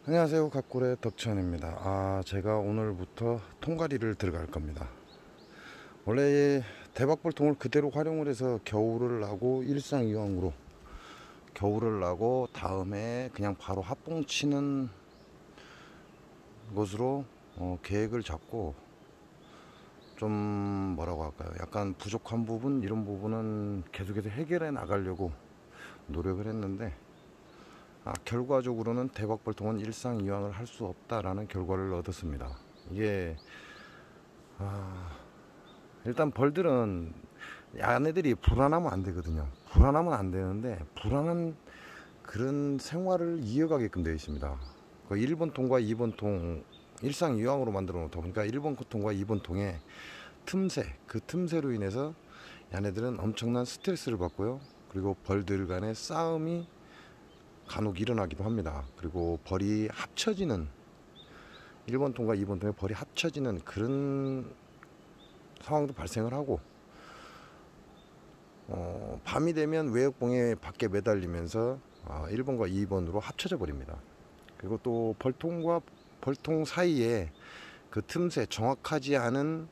안녕하세요. 각골의 덕천입니다. 제가 오늘부터 통가리를 들어갈 겁니다. 원래 대박볼통을 그대로 활용을 해서 겨울을 나고 일상이왕으로 겨울을 나고 다음에 그냥 바로 합봉 치는 것으로 계획을 잡고, 좀 뭐라고 할까요, 약간 부족한 부분, 이런 부분은 계속해서 해결해 나가려고 노력을 했는데, 결과적으로는 대박볼통은 일상이왕을 할 수 없다라는 결과를 얻었습니다. 이게 일단 벌들은 얘네들이 불안하면 안 되거든요. 불안하면 안 되는데 불안한 그런 생활을 이어가게끔 되어 있습니다. 그 1번 통과 2번 통 일상이왕으로 만들어 놓다 보니까 1번 통과 2번 통의 그 틈새로 인해서 얘네들은 엄청난 스트레스를 받고요. 그리고 벌들 간의 싸움이 간혹 일어나기도 합니다. 그리고 벌이 합쳐지는, 1번 통과 2번 통의 벌이 합쳐지는 그런 상황도 발생을 하고, 밤이 되면 외역봉에 밖에 매달리면서 1번과 2번으로 합쳐져 버립니다. 그리고 또 벌통과 벌통 사이에 그 틈새, 정확하지 않은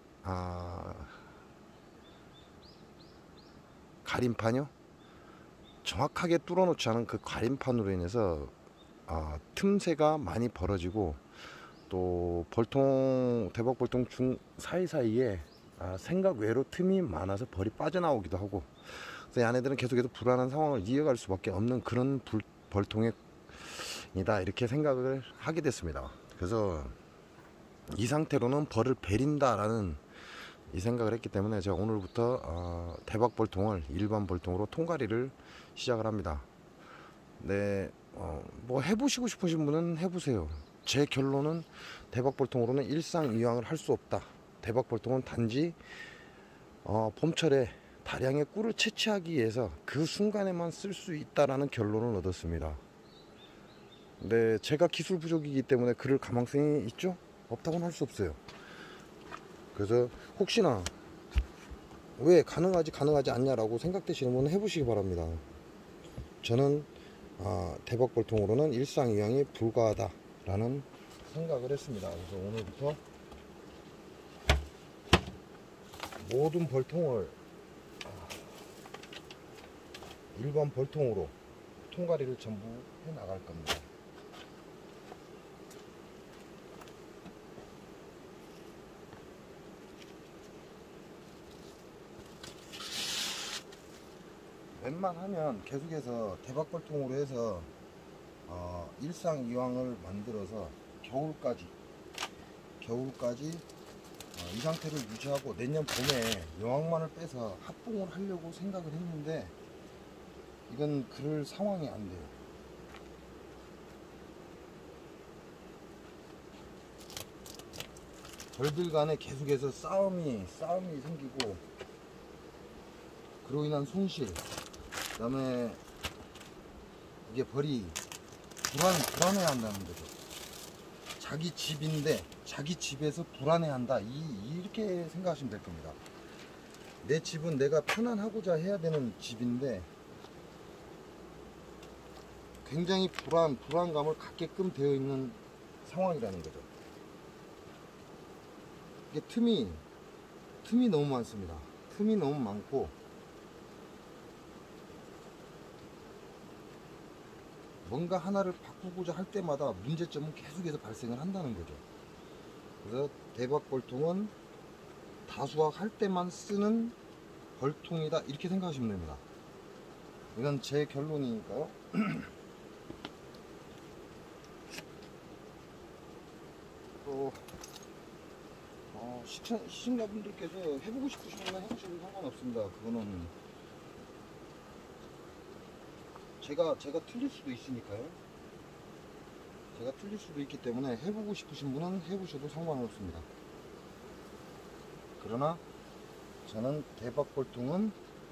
가림판이요, 정확하게 뚫어놓지 않은 그 가림판으로 인해서 틈새가 많이 벌어지고, 또 대박벌통 중 사이사이에 생각 외로 틈이 많아서 벌이 빠져나오기도 하고, 그래서 얘네들은 계속해서 불안한 상황을 이어갈 수밖에 없는 그런 벌통이다, 이렇게 생각을 하게 됐습니다. 그래서 이 상태로는 벌을 베린다라는 이 생각을 했기 때문에 제가 오늘부터 대박벌통을 일반 벌통으로 통가리를 시작을 합니다. 네, 뭐 해보시고 싶으신 분은 해보세요. 제 결론은 대박벌통으로는 일상이왕을 할 수 없다. 대박벌통은 단지 봄철에 다량의 꿀을 채취하기 위해서 그 순간에만 쓸 수 있다라는 결론을 얻었습니다. 근데 제가 기술 부족이기 때문에 그럴 가망성이 있죠? 없다고는 할 수 없어요. 그래서 혹시나 왜 가능하지 않냐라고 생각되시는 분은 해보시기 바랍니다. 저는 대박벌통으로는 일상이왕이 불가하다라는 생각을 했습니다. 그래서 오늘부터 모든 벌통을 일반 벌통으로 통가리를 전부 해 나갈 겁니다. 웬만하면 계속해서 대박벌통으로 해서 일상이왕을 만들어서 겨울까지 이 상태를 유지하고 내년 봄에 여왕만을 빼서 합봉을 하려고 생각을 했는데, 이건 그럴 상황이 안 돼요. 벌들 간에 계속해서 싸움이 생기고, 그로 인한 손실, 그 다음에 이게 벌이 불안해야 한다는 거죠. 자기 집인데 자기 집에서 불안해한다, 이렇게 생각하시면 될 겁니다. 내 집은 내가 편안하고자 해야 되는 집인데 굉장히 불안감을 갖게끔 되어 있는 상황이라는 거죠. 이게 틈이 너무 많습니다. 틈이 너무 많고, 뭔가 하나를 바꾸고자 할 때마다 문제점은 계속해서 발생을 한다는 거죠. 그래서 대박벌통은 다수확할 때만 쓰는 벌통이다, 이렇게 생각하시면 됩니다. 이건 제 결론이니까요. 또 시청자분들께서 해보고 싶으시면 해보셔도 상관없습니다. 그거는 제가 틀릴 수도 있으니까요. 제가 틀릴 수도 있기 때문에 해보고 싶으신 분은 해보셔도 상관없습니다. 그러나 저는 대박벌통은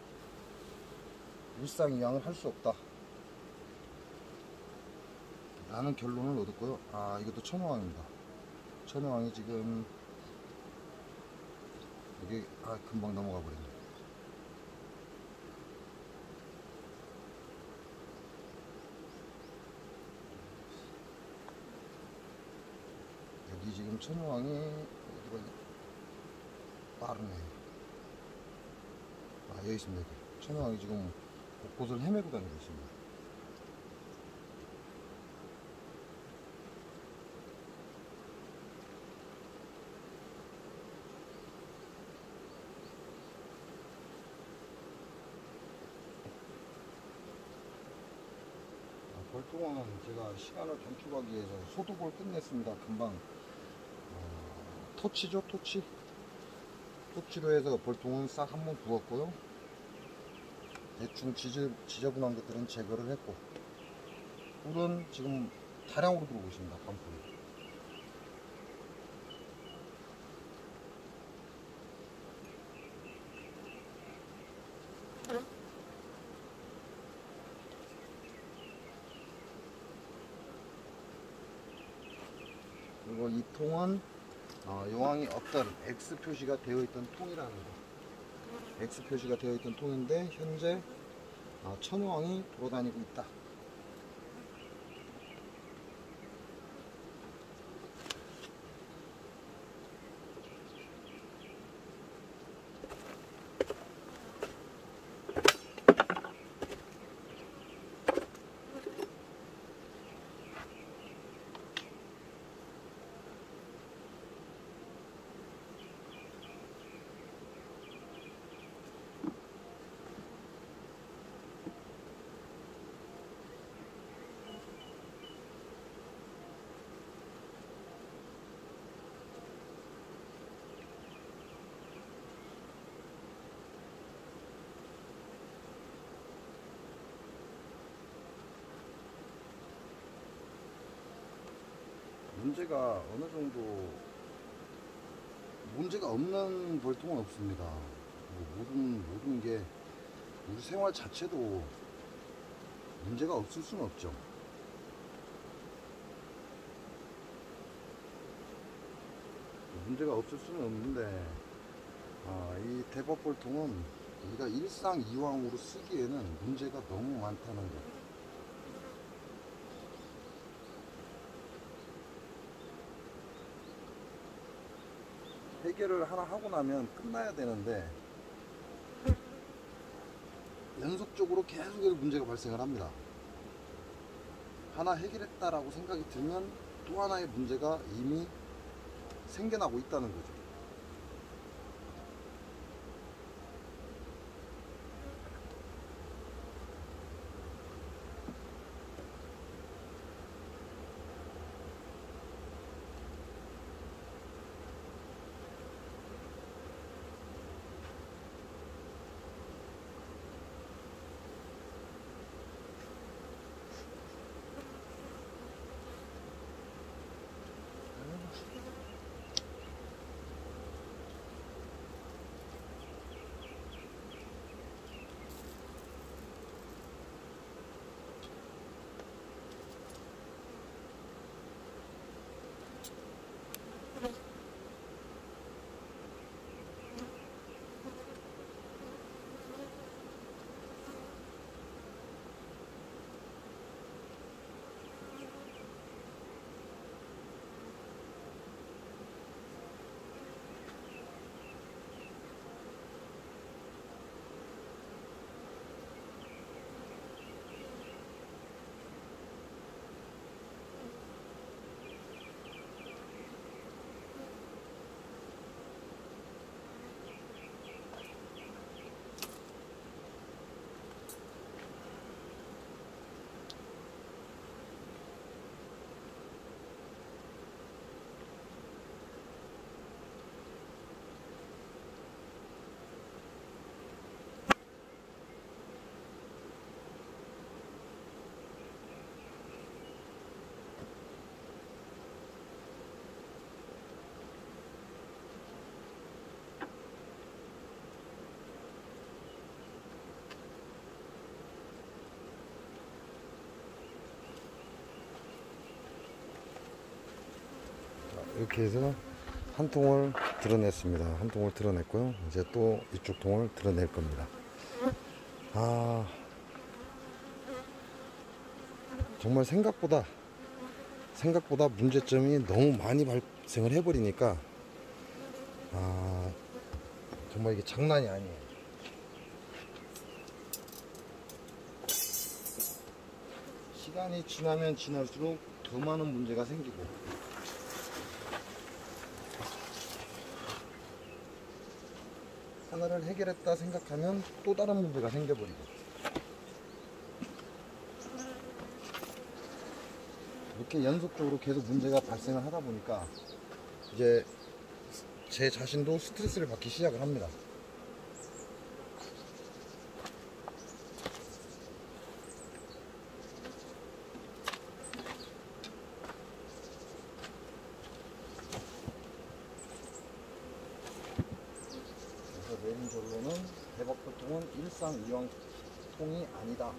일상이왕을 할 수 없다 라는 결론을 얻었고요. 이것도 천여왕입니다. 천여왕이 지금 여기 금방 넘어가 버렸네. 여기 지금 천여왕이 어디가 빠르네. 아, 여기 있습니다. 여기. 천여왕이 지금 곳곳을 헤매고 다니고 있습니다. 벌통은 제가 시간을 단축하기 위해서 소독을 끝냈습니다. 금방 토치죠, 토치. 토치로 해서 벌통은 싹 한번 부었고요. 대충 지저분한 것들은 제거를 했고, 꿀은 지금 다량으로 들어오고 있습니다. 반풀이. 그리고 이 통은 여왕이 없던 X 표시가 되어 있던 통이라는 거. X 표시가 되어 있던 통인데 현재 천여왕이 돌아다니고 있다. 문제가 어느 정도 문제가 없는 벌통은 없습니다. 모든 게 우리 생활 자체도 문제가 없을 수는 없죠. 문제가 없을 수는 없는데 이 대법벌통은 우리가 일상이왕으로 쓰기에는 문제가 너무 많다는 거. 해결을 하나 하고 나면 끝나야 되는데 연속적으로 계속 문제가 발생을 합니다. 하나 해결했다라고 생각이 들면 또 하나의 문제가 이미 생겨나고 있다는 거죠. 이렇게 해서 한 통을 드러냈습니다. 한 통을 드러냈고요. 이제 또 이쪽 통을 드러낼 겁니다. 생각보다 문제점이 너무 많이 발생을 해버리니까 정말 이게 장난이 아니에요. 시간이 지나면 지날수록 더 많은 문제가 생기고, 하나를 해결했다 생각하면 또 다른 문제가 생겨버리고, 이렇게 연속적으로 계속 문제가 발생을 하다 보니까 이제 제 자신도 스트레스를 받기 시작을 합니다. 그래서 내린 결론은 대박보통은 일상이왕통이 아니다.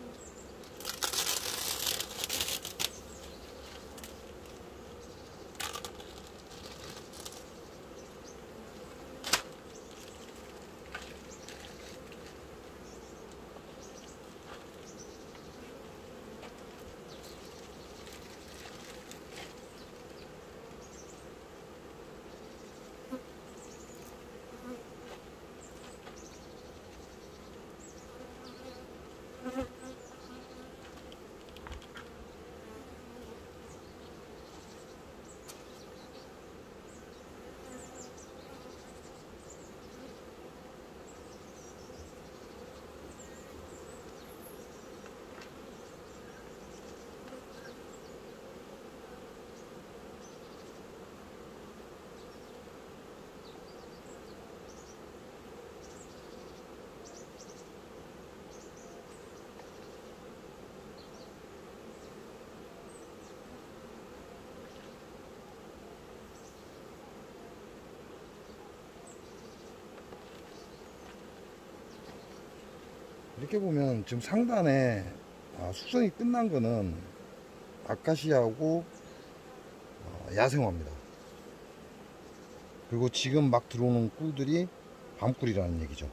이렇게 보면 지금 상단에 숙성이 끝난 거는 아카시아하고 야생화입니다. 그리고 지금 막 들어오는 꿀들이 밤꿀이라는 얘기죠.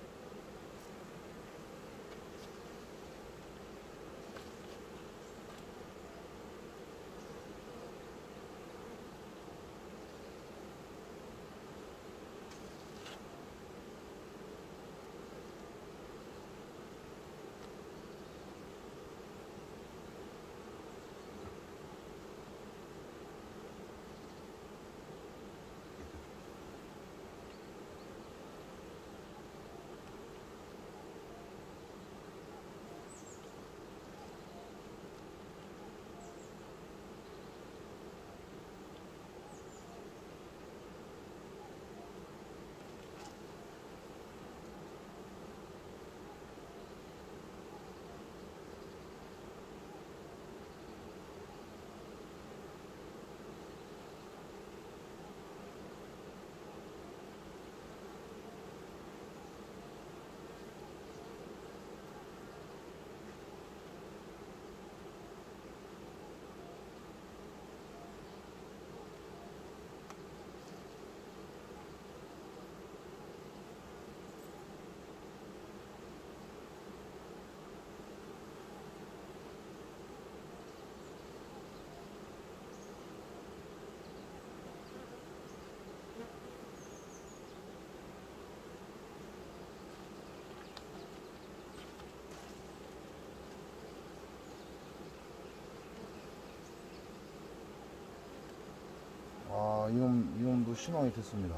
이놈도 신황이 됐습니다.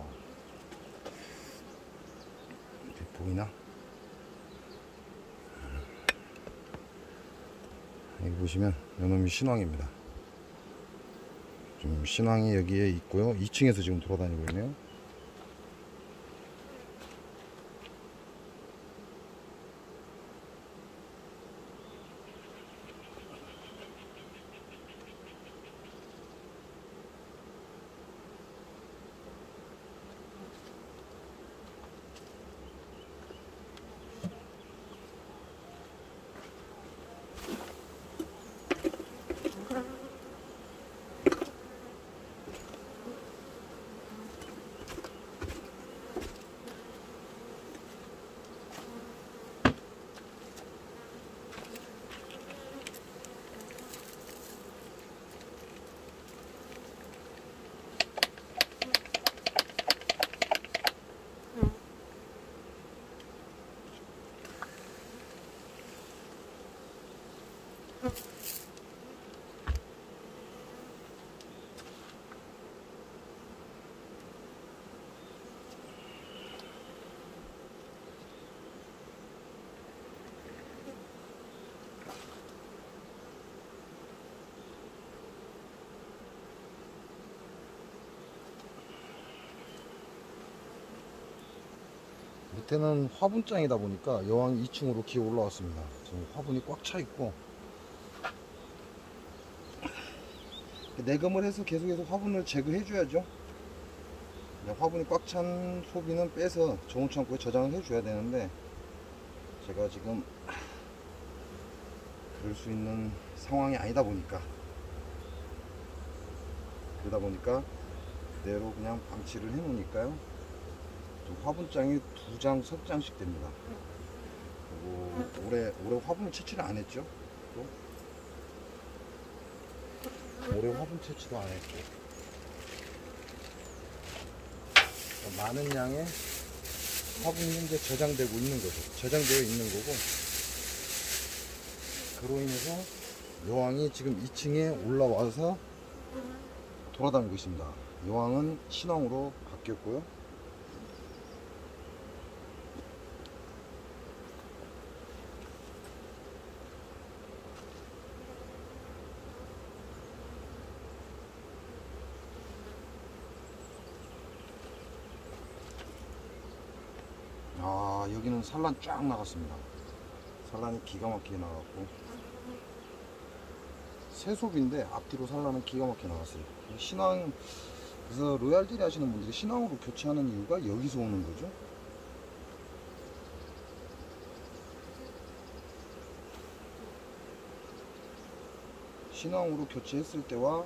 이렇게 보이나? 여기 보시면 이놈이 신황입니다. 지금 신황이 여기에 있고요. 2층에서 지금 돌아다니고 있네요. 밑에는 화분장이다 보니까 여왕이 2층으로 기어 올라왔습니다. 지금 화분이 꽉 차 있고 내금을 해서 계속 화분을 제거해 줘야죠. 화분이 꽉 찬 소비는 빼서 저온창고에 저장을 해 줘야 되는데 제가 지금 그럴 수 있는 상황이 아니다 보니까 그대로 그냥 방치를 해 놓으니까요. 화분장이 2장, 3장씩 됩니다. 그리고 올해 화분 채취를 안 했죠. 올해 화분 채취도 안 했고 많은 양의 화분이 현재 저장되고 있는 거죠. 저장되어 있는 거고 그로 인해서 여왕이 지금 2층에 올라와서 돌아다니고 있습니다. 여왕은 신왕으로 바뀌었고요. 여기는 산란 쫙 나갔습니다. 산란이 기가 막히게 나갔고 세속인데 앞뒤로 산란은 기가 막히게 나갔어요. 신앙, 그래서 로얄딜 하시는 분들이 신앙으로 교체하는 이유가 여기서 오는 거죠. 신앙으로 교체했을 때와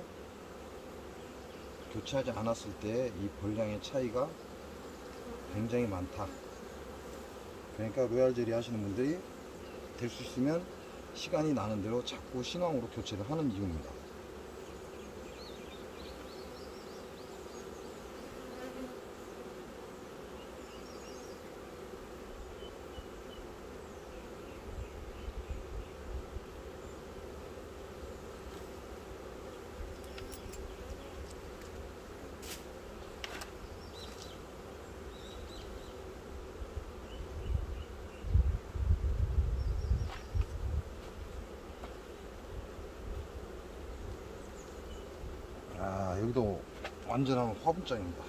교체하지 않았을 때 이 벌량의 차이가 굉장히 많다. 그러니까 로얄젤리 하시는 분들이 될 수 있으면 시간이 나는 대로 자꾸 신앙으로 교체를 하는 이유입니다. 여기도 완전한 화분장입니다.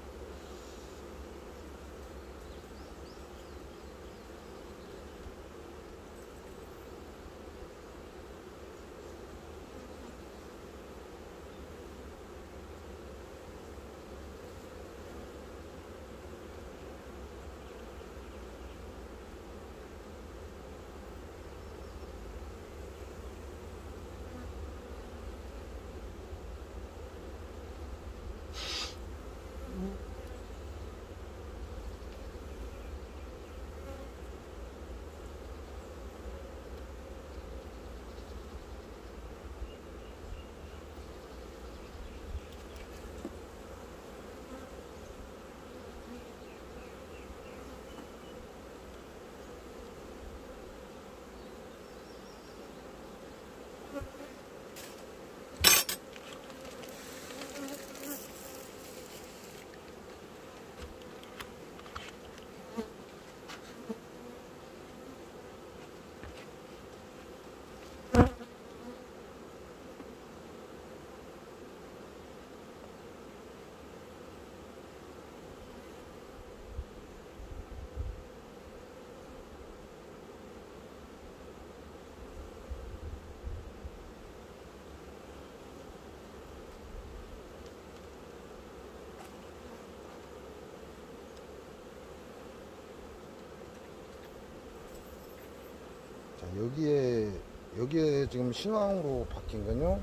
여기에 지금 신왕으로 바뀐 건요.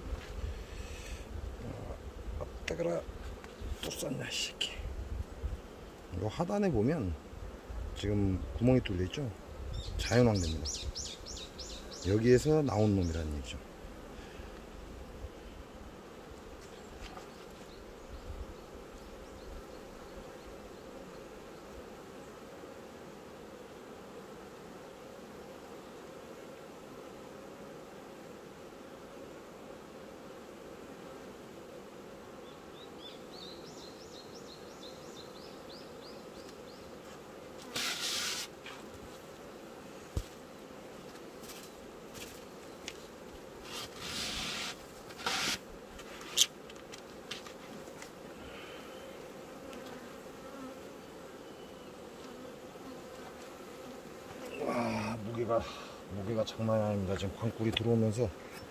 따그라 또 쌌냐 새끼. 요 하단에 보면 지금 구멍이 뚫려 있죠. 자연왕래입니다. 여기에서 나온 놈이라는 얘기죠. 무게가 장난이 아닙니다. 지금 광굴이 들어오면서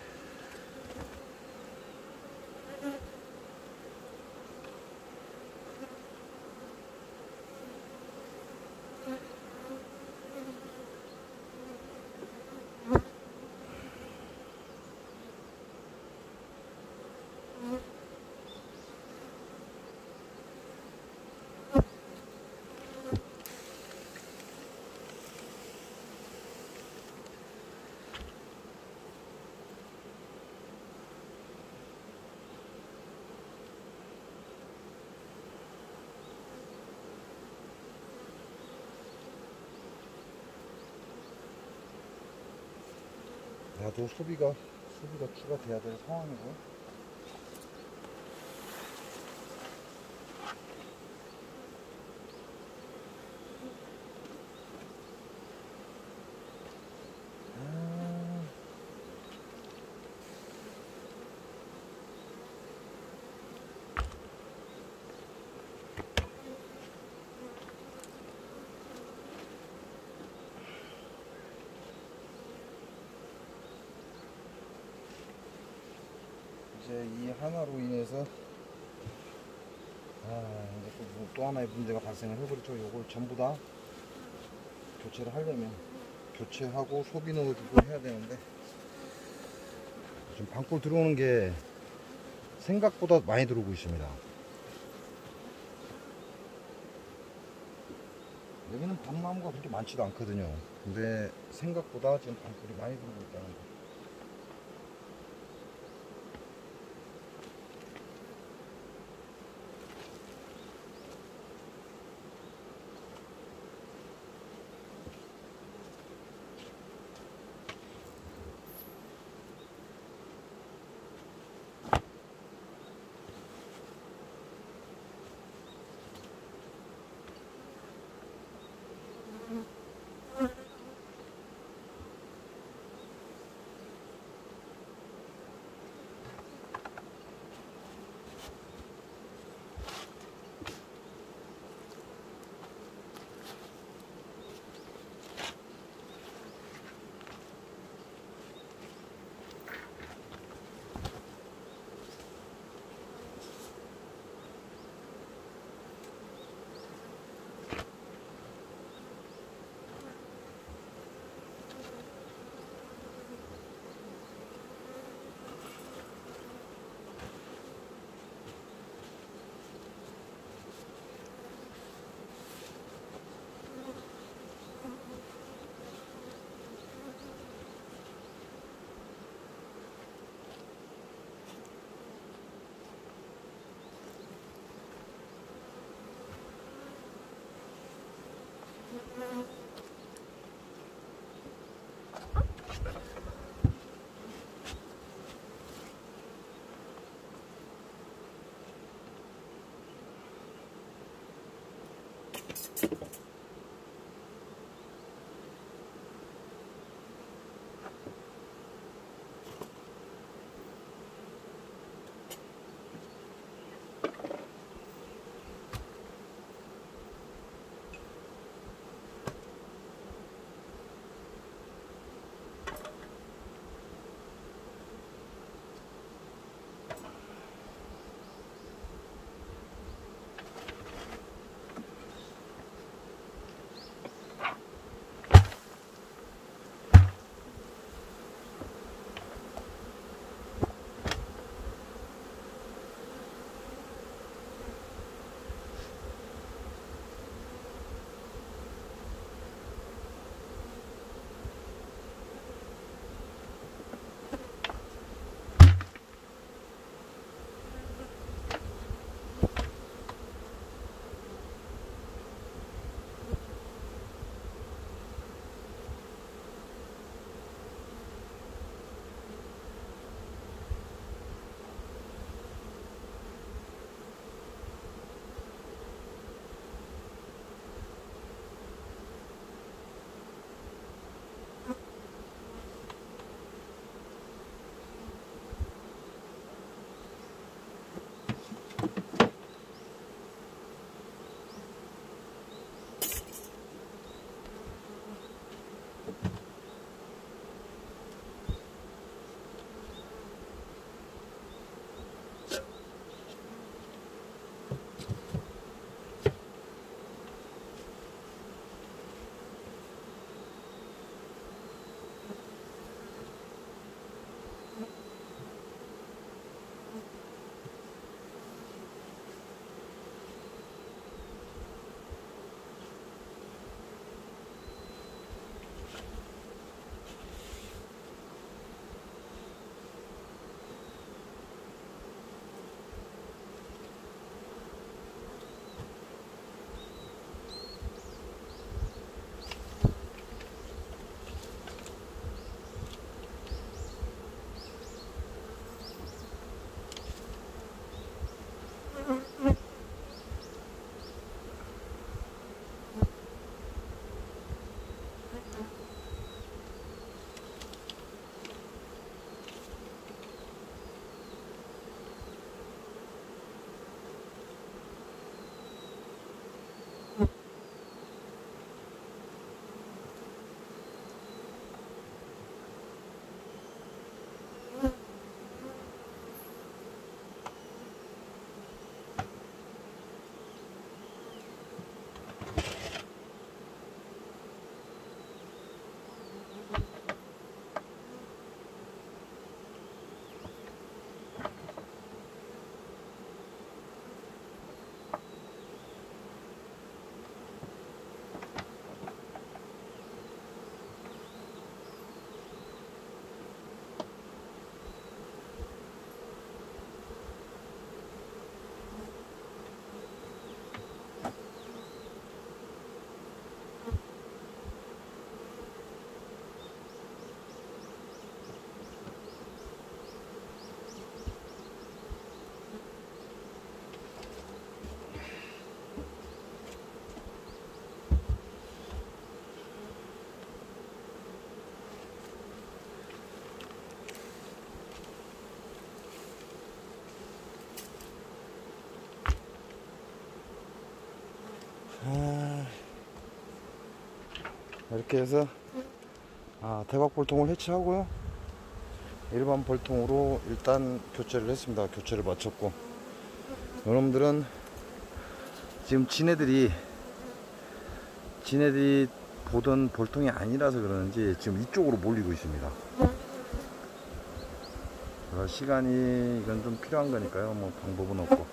나도 소비가 추가돼야 될 상황이고. 이제 이 하나로 인해서 이제 또 하나의 문제가 발생을 해버렸죠. 요걸 전부 다 교체를 하려면 교체하고 소비 넣어주고 해야 되는데, 지금 방골 들어오는 게 생각보다 많이 들어오고 있습니다. 여기는 밤나무가 그렇게 많지도 않거든요. 근데 생각보다 지금 방골이 많이 들어오고 있다는 거. 이렇게 해서 대박볼통을 해체하고요, 일반 볼통으로 일단 교체를 했습니다. 교체를 마쳤고, 여러분들은 지금 지네들이 보던 볼통이 아니라서 그러는지 지금 이쪽으로 몰리고 있습니다. 시간이 이건 좀 필요한 거니까요, 뭐 방법은 없고.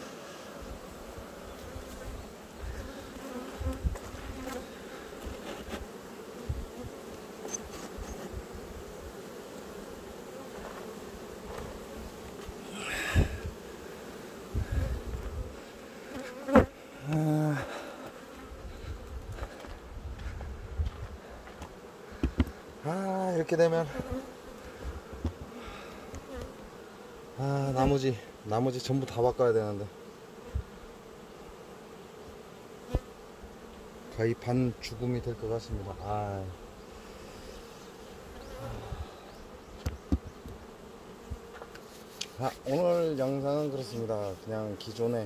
이렇게 되면 나머지 전부 다 바꿔야 되는데, 거의 반 죽음이 될 것 같습니다. 오늘 영상은 그렇습니다. 그냥 기존의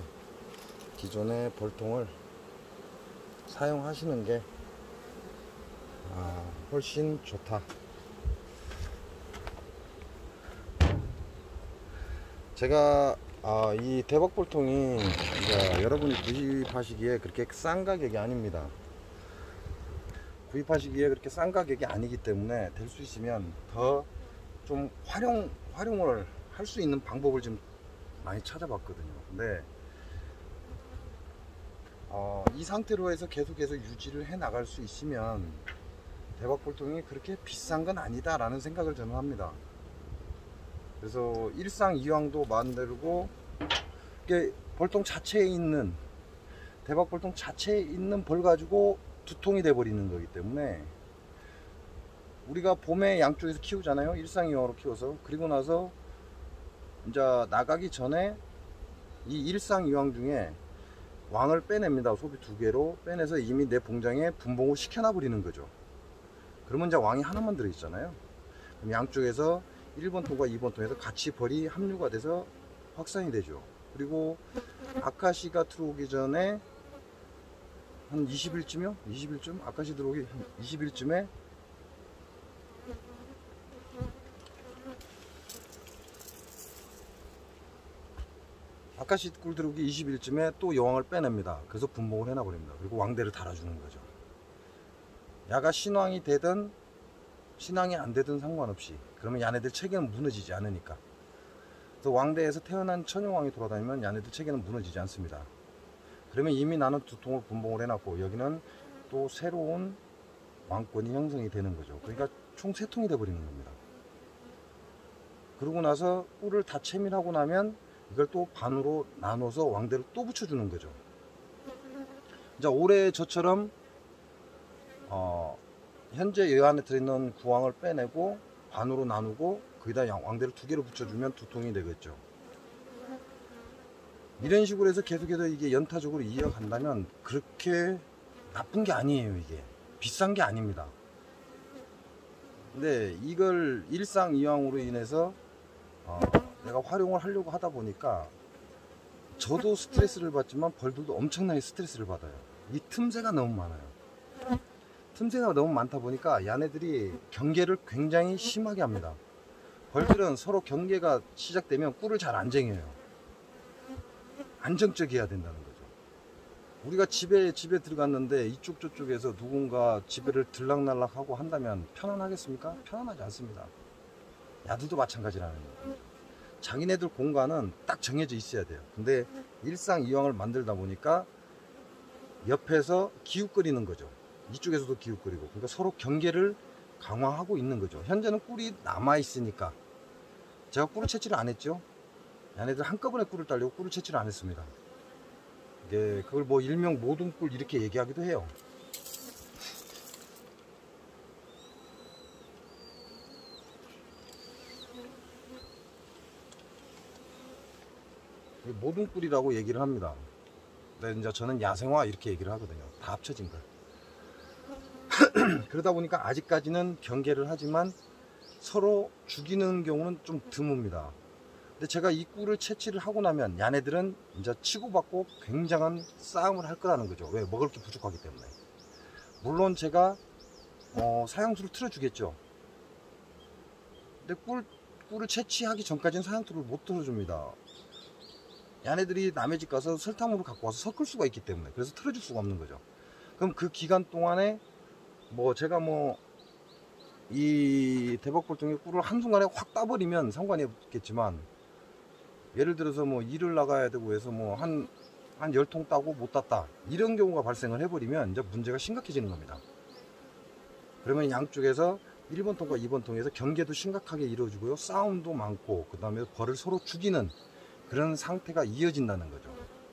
볼통을 사용하시는 게 훨씬 좋다. 제가 이 대박볼통이 여러분이 구입하시기에 그렇게 싼 가격이 아닙니다. 구입하시기에 그렇게 싼 가격이 아니기 때문에 될 수 있으면 더 좀 활용을 할 수 있는 방법을 좀 많이 찾아봤거든요. 근데 이 상태로 해서 계속해서 유지를 해 나갈 수 있으면 대박볼통이 그렇게 비싼 건 아니다 라는 생각을 저는 합니다. 그래서 일상이왕도 만들고, 이게 볼통 자체에 있는, 대박볼통 자체에 있는 벌 가지고 두통이 돼 버리는 거기 때문에, 우리가 봄에 양쪽에서 키우잖아요, 일상이왕으로 키워서. 그리고 나서 이제 나가기 전에 이 일상이왕 중에 왕을 빼냅니다. 소비 2개로 빼내서 이미 내 봉장에 분봉을 시켜놔 버리는 거죠. 그러면 이제 왕이 하나만 들어있잖아요. 그럼 양쪽에서 1번 통과 2번 통에서 같이 벌이 합류가 돼서 확산이 되죠. 그리고 아카시가 들어오기 전에 한 20일쯤이요? 20일쯤? 아카시 들어오기 한 20일쯤에 아카시 꿀 들어오기 20일쯤에 또 여왕을 빼냅니다. 그래서 분봉을 해놔 버립니다. 그리고 왕대를 달아주는 거죠. 야가 신왕이 되든 신왕이 안 되든 상관없이, 그러면 야네들 체계는 무너지지 않으니까. 그래서 왕대에서 태어난 천용왕이 돌아다니면 야네들 체계는 무너지지 않습니다. 그러면 이미 나는 두통을 분봉을 해놨고, 여기는 또 새로운 왕권이 형성이 되는 거죠. 그러니까 총 3통이 돼 버리는 겁니다. 그러고 나서 꿀을 다 채밀하고 나면 이걸 또 반으로 나눠서 왕대를 또 붙여주는 거죠. 이제 올해 저처럼 현재 여 안에 들어있는 구왕을 빼내고 반으로 나누고 거기다 왕대를 2개로 붙여주면 두통이 되겠죠. 이런 식으로 해서 계속해서 이게 연타적으로 이어간다면 그렇게 나쁜 게 아니에요. 이게 비싼 게 아닙니다. 근데 이걸 일상이왕으로 인해서 내가 활용을 하려고 하다 보니까 저도 스트레스를 받지만 벌들도 엄청나게 스트레스를 받아요. 이 틈새가 너무 많아요. 틈새가 너무 많다 보니까 야네들이 경계를 굉장히 심하게 합니다. 벌들은 서로 경계가 시작되면 꿀을 잘 안 쟁여요. 안정적이어야 된다는 거죠. 우리가 집에 들어갔는데 이쪽 저쪽에서 누군가 집에를 들락날락하고 한다면 편안하겠습니까? 편안하지 않습니다. 야들도 마찬가지라는 거예요. 자기네들 공간은 딱 정해져 있어야 돼요. 근데 일상이왕을 만들다 보니까 옆에서 기웃거리는 거죠. 이쪽에서도 기웃거리고, 그러니까 서로 경계를 강화하고 있는 거죠. 현재는 꿀이 남아있으니까. 제가 꿀을 채취를 안 했죠. 얘네들 한꺼번에 꿀을 따려고 꿀을 채취를 안 했습니다. 이게 그걸 뭐 일명 모든 꿀 이렇게 얘기하기도 해요. 모든 꿀이라고 얘기를 합니다. 근데 이제 저는 야생화 이렇게 얘기를 하거든요. 다 합쳐진 걸. 그러다 보니까 아직까지는 경계를 하지만 서로 죽이는 경우는 좀 드뭅니다. 근데 제가 이 꿀을 채취를 하고 나면 야네들은 이제 치고받고 굉장한 싸움을 할 거라는 거죠. 왜? 먹을 게 부족하기 때문에. 물론 제가 사양수를 틀어주겠죠. 근데 꿀을 채취하기 전까지는 사양수를 못 틀어줍니다. 얘네들이 남의 집 가서 설탕물을 갖고 와서 섞을 수가 있기 때문에, 그래서 틀어줄 수가 없는 거죠. 그럼 그 기간 동안에 제가 이 대박볼통의 꿀을 한순간에 확 따버리면 상관이 없겠지만, 예를 들어서 일을 나가야 되고 해서 한 10통 따고 못 땄다, 이런 경우가 발생을 해버리면 이제 문제가 심각해지는 겁니다. 그러면 양쪽에서 1번 통과 2번 통에서 경계도 심각하게 이루어지고요, 싸움도 많고, 그 다음에 벌을 서로 죽이는 그런 상태가 이어진다는 거죠.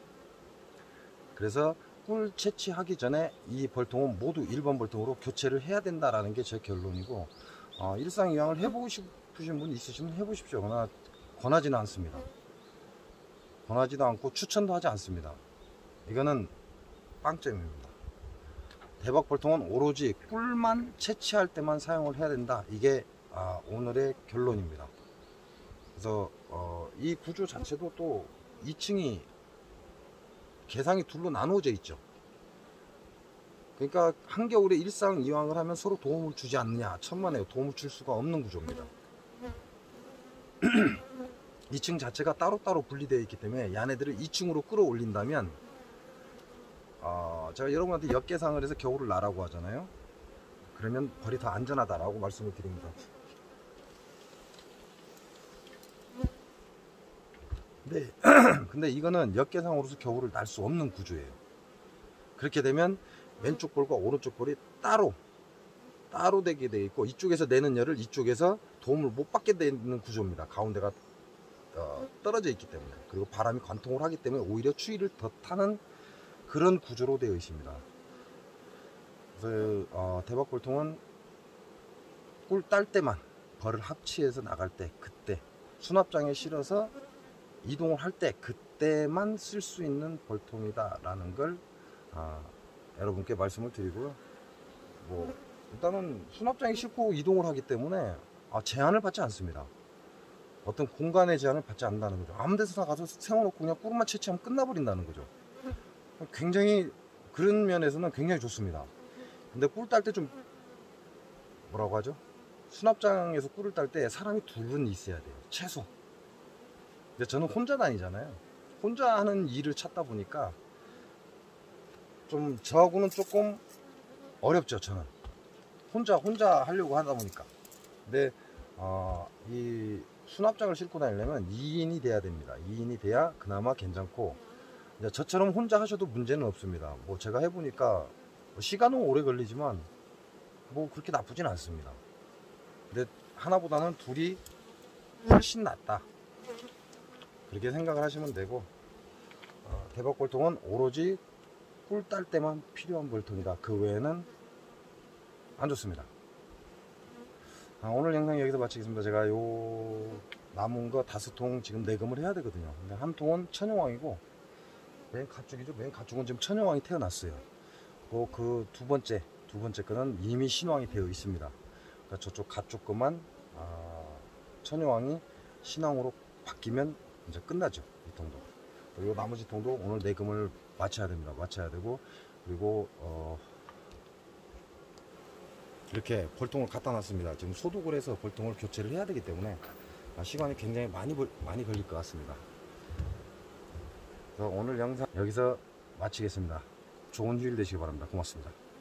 그래서 꿀 채취하기 전에 이 벌통은 모두 1번 벌통으로 교체를 해야 된다라는 게 제 결론이고, 일상이왕을 해보고 싶으신 분 있으시면 해보십시오. 그러나 권하지는 않습니다. 권하지도 않고 추천도 하지 않습니다. 이거는 빵점입니다. 대박벌통은 오로지 꿀만 채취할 때만 사용을 해야 된다, 이게 오늘의 결론입니다. 그래서 이 구조 자체도 또 2층이 개상이 둘로 나누어져 있죠. 그러니까 한겨울에 일상이왕을 하면 서로 도움을 주지 않느냐, 천만에요. 도움을 줄 수가 없는 구조입니다. 2층 자체가 따로따로 분리되어 있기 때문에 얘네들을 2층으로 끌어올린다면, 제가 여러분한테 역계상을 해서 겨울을 나라고 하잖아요. 그러면 벌이 더 안전하다라고 말씀을 드립니다. 근데 이거는 역계상으로서 겨울을 날 수 없는 구조예요. 그렇게 되면 왼쪽 볼과 오른쪽 볼이 따로 되게 되어 있고, 이쪽에서 내는 열을 이쪽에서 도움을 못 받게 되는 구조입니다. 가운데가 떨어져 있기 때문에, 그리고 바람이 관통을 하기 때문에 오히려 추위를 더 타는 그런 구조로 되어 있습니다. 그래서 대박볼통은 꿀 딸 때만, 벌을 합치해서 나갈 때, 그때 수납장에 실어서 이동을 할 때 그때만 쓸 수 있는 벌통이다 라는 걸 여러분께 말씀을 드리고요. 일단은 수납장에 싣고 이동을 하기 때문에 제한을 받지 않습니다. 어떤 공간의 제한을 받지 않는다는 거죠. 아무 데서나 가서 세워놓고 그냥 꿀만 채취하면 끝나버린다는 거죠. 굉장히 그런 면에서는 굉장히 좋습니다. 근데 꿀 딸 때 좀 뭐라고 하죠? 수납장에서 꿀을 딸 때 사람이 둘은 있어야 돼요, 최소. 근데 저는 혼자 다니잖아요. 혼자 하는 일을 찾다 보니까 좀 저하고는 조금 어렵죠. 저는 혼자 하려고 하다 보니까. 근데 이 수납장을 싣고 다니려면 2인이 돼야 됩니다. 2인이 돼야 그나마 괜찮고, 이제 저처럼 혼자 하셔도 문제는 없습니다. 제가 해보니까 시간은 오래 걸리지만 그렇게 나쁘진 않습니다. 근데 하나보다는 둘이 훨씬 낫다, 그렇게 생각을 하시면 되고, 대박볼통은 오로지 꿀 딸 때만 필요한 볼통이다. 그 외에는 안 좋습니다. 오늘 영상 여기서 마치겠습니다. 제가 요 남은 거 5통 지금 내금을 해야 되거든요. 근데 한 통은 천여왕이고, 맨 가축이죠. 맨 가축은 지금 천여왕이 태어났어요. 그 두 번째 거는 이미 신왕이 되어 있습니다. 그러니까 저쪽 가축 것만 천여왕이 신왕으로 바뀌면 이제 끝나죠. 이 통도. 그리고 나머지 통도 오늘 내금을 마쳐야 됩니다. 마쳐야 되고, 그리고 이렇게 벌통을 갖다 놨습니다. 지금 소독을 해서 벌통을 교체를 해야 되기 때문에 시간이 굉장히 많이 걸릴 것 같습니다. 그래서 오늘 영상 여기서 마치겠습니다. 좋은 휴일 되시기 바랍니다. 고맙습니다.